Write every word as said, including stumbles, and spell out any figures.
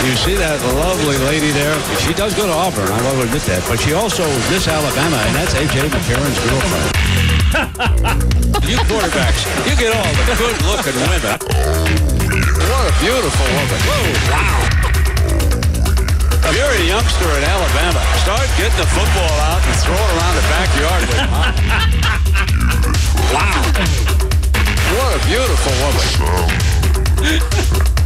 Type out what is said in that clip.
you see that lovely lady there? She does go to Auburn, I will admit that. But she also is Miss Alabama, and that's A J McCarron's girlfriend. You quarterbacks, you get all the good-looking women. What a beautiful woman. Whoa, wow. If you're a youngster in Alabama, start getting the football out and throw it around the backyard with them. Wow. What a beautiful woman.